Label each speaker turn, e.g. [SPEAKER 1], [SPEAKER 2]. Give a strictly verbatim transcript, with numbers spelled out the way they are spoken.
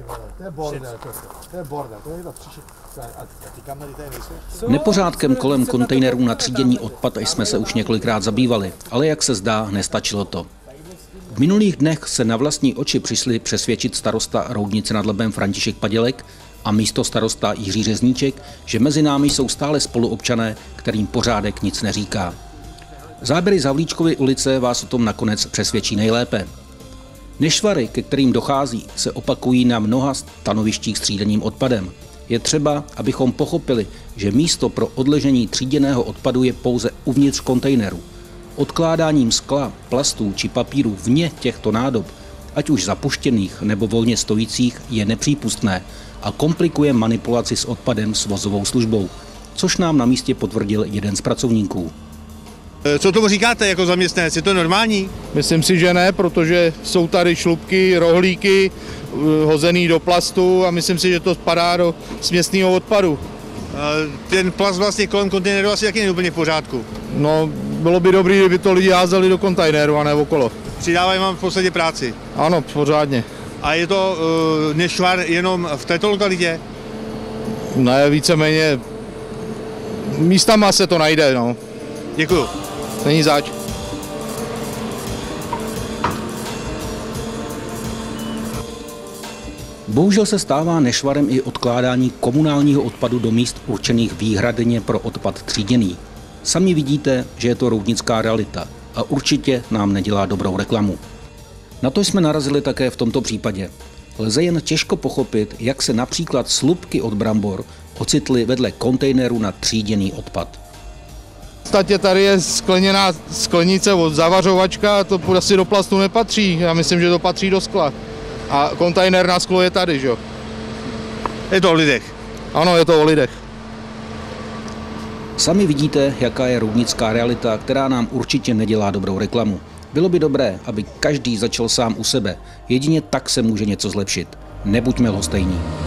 [SPEAKER 1] To je bordel, to je bordel, to je to příšek. A ty kamery tady nejsou?
[SPEAKER 2] Nepořádkem kolem kontejnerů na tříděný odpad jsme se už několikrát zabývali, ale jak se zdá, nestačilo to. V minulých dnech se na vlastní oči přišli přesvědčit starosta Roudnice nad Labem František Padělek a místo starosta Jiří Řezníček, že mezi námi jsou stále spoluobčané, kterým pořádek nic neříká. Záběry z Havlíčkovy ulice vás o tom nakonec přesvědčí nejlépe. Nešvary, ke kterým dochází, se opakují na mnoha stanovištích s tříděným odpadem. Je třeba, abychom pochopili, že místo pro odležení tříděného odpadu je pouze uvnitř kontejneru. Odkládáním skla, plastů či papíru vně těchto nádob, ať už zapuštěných nebo volně stojících, je nepřípustné a komplikuje manipulaci s odpadem s vozovou službou, což nám na místě potvrdil jeden z pracovníků.
[SPEAKER 3] Co tomu říkáte jako zaměstnanec? Je to normální?
[SPEAKER 4] Myslím si, že ne, protože jsou tady šlupky, rohlíky hozený do plastu a myslím si, že to spadá do směsného odpadu.
[SPEAKER 3] Ten plast vlastně kolem kontejneru asi taky není úplně v pořádku.
[SPEAKER 4] No, bylo by dobré, kdyby to lidi házeli do kontejneru a ne okolo.
[SPEAKER 3] Přidávají vám v podstatě práci?
[SPEAKER 4] Ano, pořádně.
[SPEAKER 3] A je to uh, nešvar jenom v této lokalitě?
[SPEAKER 4] Ne, víceméně místama se to najde, no.
[SPEAKER 3] Děkuju.
[SPEAKER 4] Není zač.
[SPEAKER 2] Bohužel se stává nešvarem i odkládání komunálního odpadu do míst určených výhradně pro odpad tříděný. Sami vidíte, že je to roudnická realita a určitě nám nedělá dobrou reklamu. Na to jsme narazili také v tomto případě. Lze jen těžko pochopit, jak se například slupky od brambor ocitly vedle kontejneru na tříděný odpad.
[SPEAKER 4] V podstatě tady je skleněná sklenice od zavařovačka a to asi do plastu nepatří. Já myslím, že to patří do skla. A kontejner na sklo je tady, že jo?
[SPEAKER 3] Je to o lidech.
[SPEAKER 4] Ano, je to o lidech.
[SPEAKER 2] Sami vidíte, jaká je roudnická realita, která nám určitě nedělá dobrou reklamu. Bylo by dobré, aby každý začal sám u sebe. Jedině tak se může něco zlepšit. Nebuďme lhostejní.